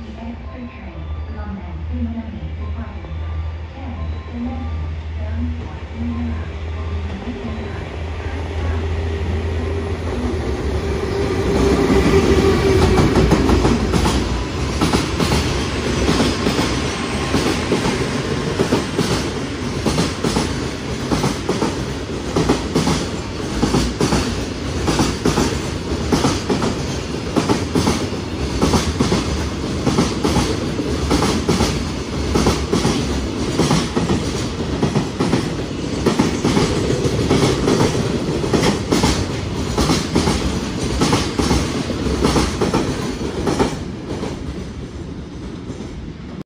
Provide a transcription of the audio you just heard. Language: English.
the extra train, London to Miami departing flight 10, the message, down for 3 hours, will be 9 hours.